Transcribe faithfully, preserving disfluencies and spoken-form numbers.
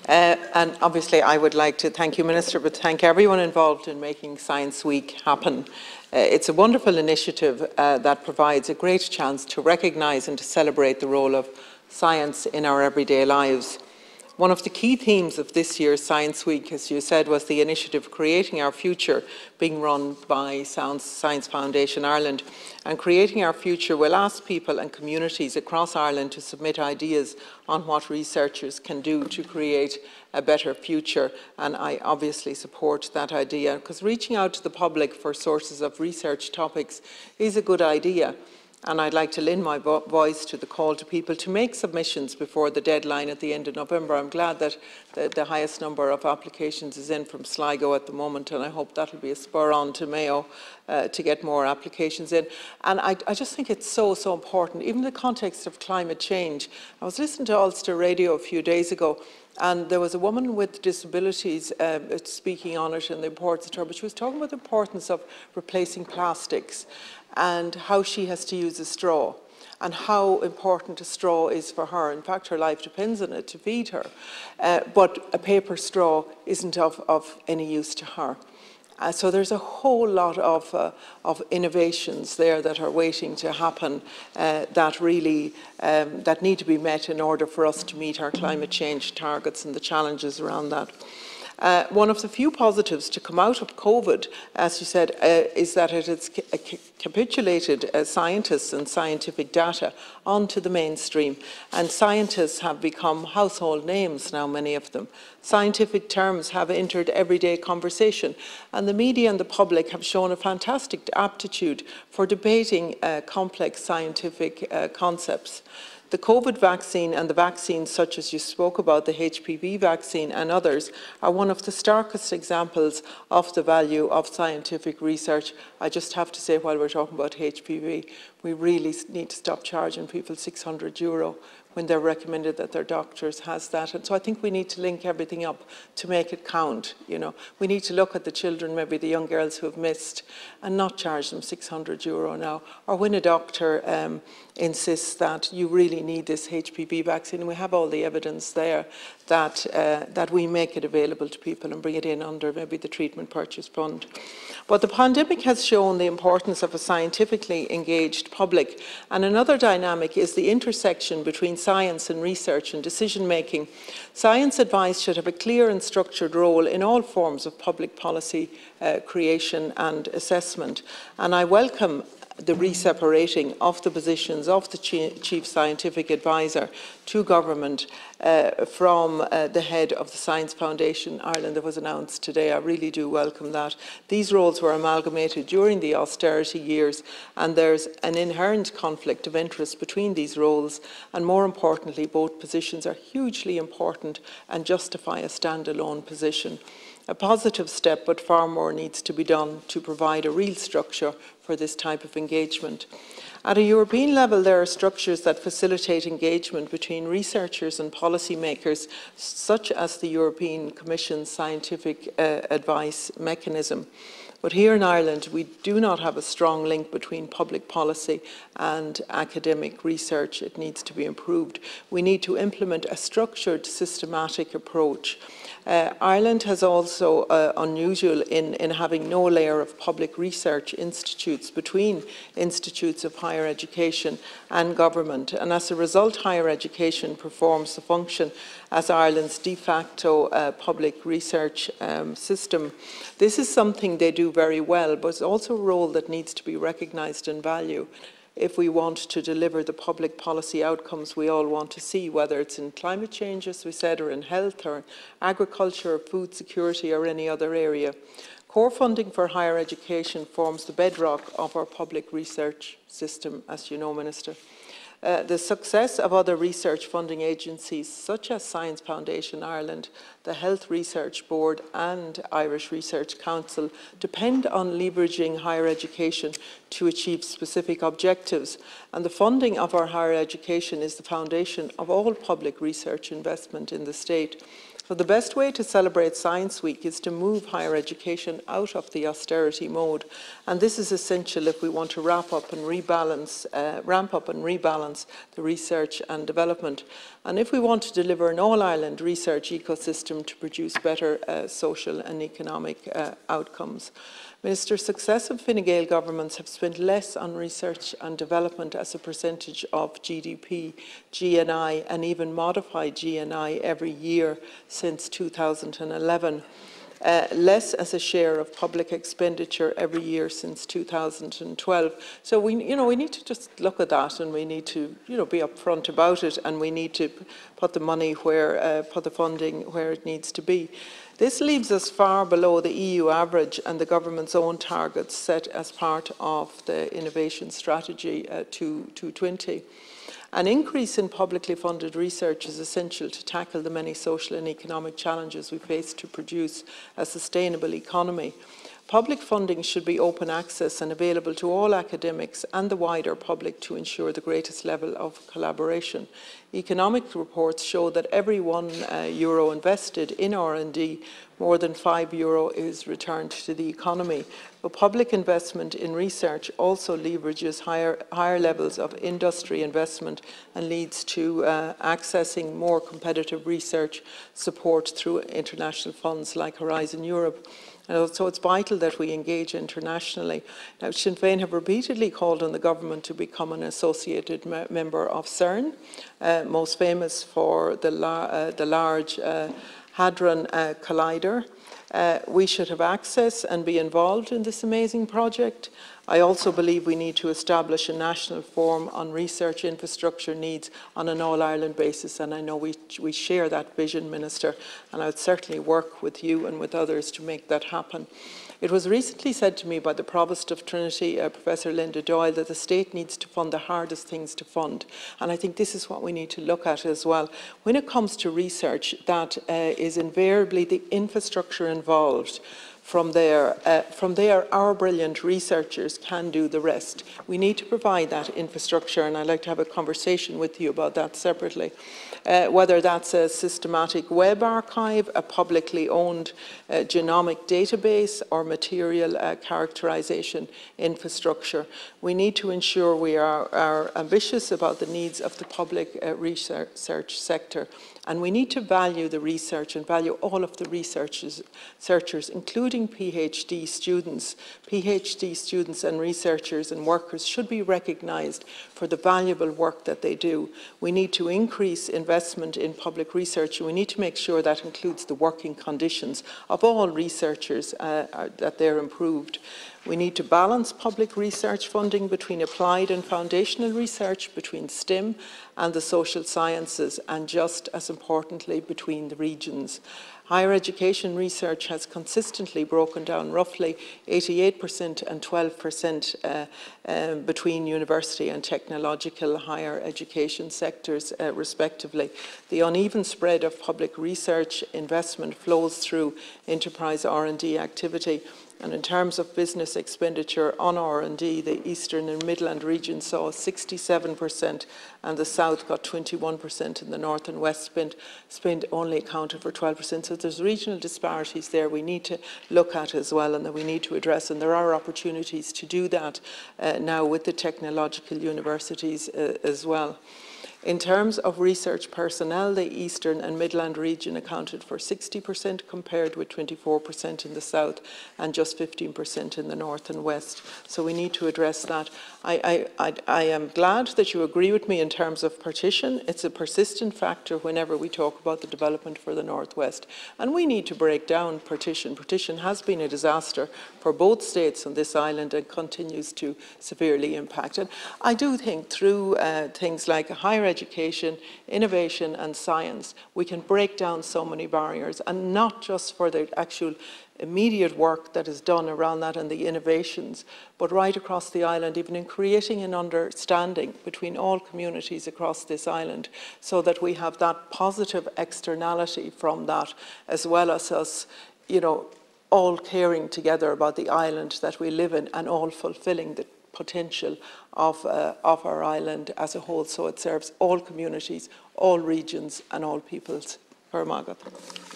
Uh, and obviously I would like to thank you, Minister, but thank everyone involved in making Science Week happen. Uh, it's a wonderful initiative uh, that provides a great chance to recognise and to celebrate the role of science in our everyday lives. One of the key themes of this year's Science Week, as you said, was the initiative Creating Our Future, being run by Science Foundation Ireland. And Creating Our Future will ask people and communities across Ireland to submit ideas on what researchers can do to create a better future. And I obviously support that idea, because reaching out to the public for sources of research topics is a good idea. And I'd like to lend my vo voice to the call to people to make submissions before the deadline at the end of November. I'm glad that the, the highest number of applications is in from Sligo at the moment, and I hope that will be a spur on to Mayo uh, to get more applications in. And I, I just think it's so, so important, even in the context of climate change. I was listening to Ulster Radio a few days ago, and there was a woman with disabilities uh, speaking on it and the importance of her, but she was talking about the importance of replacing plastics and how she has to use a straw and how important a straw is for her. In fact, her life depends on it to feed her. Uh, but a paper straw isn't of, of any use to her. Uh, so there's a whole lot of, uh, of innovations there that are waiting to happen uh, that really um, that need to be met in order for us to meet our climate change targets and the challenges around that. Uh, one of the few positives to come out of COVID, as you said, uh, is that it has ca capitulated uh, scientists and scientific data onto the mainstream. And scientists have become household names now, many of them. Scientific terms have entered everyday conversation. And the media and the public have shown a fantastic aptitude for debating uh, complex scientific uh, concepts. The COVID vaccine and the vaccines such as you spoke about, the H P V vaccine and others, are one of the starkest examples of the value of scientific research. I just have to say, while we're talking about H P V, we really need to stop charging people six hundred euro when they're recommended that their doctors has that. And so I think we need to link everything up to make it count. You know, we need to look at the children, maybe the young girls who have missed, and not charge them six hundred euro now. Or when a doctor um, insists that you really need this H P V vaccine, and we have all the evidence there, that, uh, that we make it available to people and bring it in under maybe the Treatment Purchase Fund. But the pandemic has shown the importance of a scientifically engaged public. And another dynamic is the intersection between science and research and decision-making. Science advice should have a clear and structured role in all forms of public policy uh, creation and assessment. And I welcome the re-separating of the positions of the Chief Scientific Advisor to Government uh, from uh, the head of the Science Foundation Ireland that was announced today. I really do welcome that. These roles were amalgamated during the austerity years, and there's an inherent conflict of interest between these roles, and more importantly, both positions are hugely important and justify a standalone position. A positive step, but far more needs to be done to provide a real structure for this type of engagement. At a European level, there are structures that facilitate engagement between researchers and policymakers, such as the European Commission's Scientific uh, Advice Mechanism. But here in Ireland, we do not have a strong link between public policy and academic research. It needs to be improved. We need to implement a structured, systematic approach. Uh, Ireland has also uh, unusual in, in having no layer of public research institutes between institutes of higher education and government, and as a result higher education performs the function as Ireland's de facto uh, public research um, system. This is something they do very well, but it's also a role that needs to be recognised and valued if we want to deliver the public policy outcomes we all want to see, whether it's in climate change, as we said, or in health, or agriculture, or food security, or any other area. Core funding for higher education forms the bedrock of our public research system, as you know, Minister. Uh, the success of other research funding agencies such as Science Foundation Ireland, the Health Research Board and Irish Research Council depend on leveraging higher education to achieve specific objectives, and the funding of our higher education is the foundation of all public research investment in the state. So the best way to celebrate Science Week is to move higher education out of the austerity mode, and this is essential if we want to wrap up and rebalance, uh, ramp up and rebalance balance the research and development. And if we want to deliver an all-Ireland research ecosystem to produce better uh, social and economic uh, outcomes. Minister, successive Fine Gael governments have spent less on research and development as a percentage of G D P, G N I, and even modified G N I every year since two thousand eleven. Uh, less as a share of public expenditure every year since two thousand twelve. So we, you know, we need to just look at that, and we need to, you know, be upfront about it, and we need to put the money where, uh, put the funding where it needs to be. This leaves us far below the E U average and the government's own targets set as part of the innovation strategy uh, to twenty. An increase in publicly funded research is essential to tackle the many social and economic challenges we face to produce a sustainable economy. Public funding should be open access and available to all academics and the wider public to ensure the greatest level of collaboration. Economic reports show that every one uh, euro invested in R and D, more than five euro is returned to the economy. But public investment in research also leverages higher, higher levels of industry investment and leads to uh, accessing more competitive research support through international funds like Horizon Europe. And so it's vital that we engage internationally. Now, Sinn Féin have repeatedly called on the government to become an associated me member of CERN, uh, most famous for the, la uh, the large uh, Hadron uh, Collider. Uh, we should have access and be involved in this amazing project. I also believe we need to establish a national forum on research infrastructure needs on an all-Ireland basis, and I know we, we share that vision, Minister, and I would certainly work with you and with others to make that happen. It was recently said to me by the Provost of Trinity, uh, Professor Linda Doyle, that the state needs to fund the hardest things to fund. And I think this is what we need to look at as well. When it comes to research, that uh, is invariably the infrastructure involved. From there, uh, from there, our brilliant researchers can do the rest. We need to provide that infrastructure, and I'd like to have a conversation with you about that separately. Uh, whether that's a systematic web archive, a publicly owned uh, genomic database, or material uh, characterization infrastructure. We need to ensure we are, are ambitious about the needs of the public uh, research sector. And we need to value the research and value all of the researchers, researchers, including PhD students. PhD students and researchers and workers should be recognised for the valuable work that they do. We need to increase investment in public research, and we need to make sure that includes the working conditions of all researchers, uh, that they're improved. We need to balance public research funding between applied and foundational research, between STEM and the social sciences, and just as importantly, between the regions. Higher education research has consistently broken down roughly eighty-eight percent and twelve percent uh, um, between university and technological higher education sectors, uh, respectively. The uneven spread of public research investment flows through enterprise R and D activity. And in terms of business expenditure on R and D, the Eastern and Midland region saw sixty-seven percent, and the South got twenty-one percent, and the North and West spend, spend only accounted for twelve percent. So there's regional disparities there we need to look at as well, and that we need to address, and there are opportunities to do that uh, now with the technological universities uh, as well. In terms of research personnel, the Eastern and Midland region accounted for sixty percent compared with twenty-four percent in the South and just fifteen percent in the North and West. So we need to address that. I, I, I, I am glad that you agree with me in terms of partition. It's a persistent factor whenever we talk about the development for the Northwest. And we need to break down partition. Partition has been a disaster for both states on this island and continues to severely impact. And I do think through uh, things like higher education, innovation and science, we can break down so many barriers, and not just for the actual immediate work that is done around that and the innovations, but right across the island, even in creating an understanding between all communities across this island, so that we have that positive externality from that, as well as us, you know, all caring together about the island that we live in and all fulfilling the potential of, uh, of our island as a whole, so it serves all communities, all regions and all peoples. Paramagat.